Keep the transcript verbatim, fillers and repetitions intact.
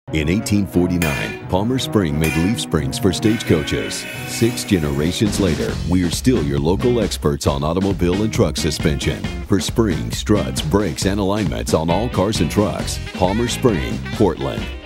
In eighteen forty-nine, Palmer Spring made leaf springs for stagecoaches. Six generations later, we're still your local experts on automobile and truck suspension. For springs, struts, brakes, and alignments on all cars and trucks, Palmer Spring, Portland.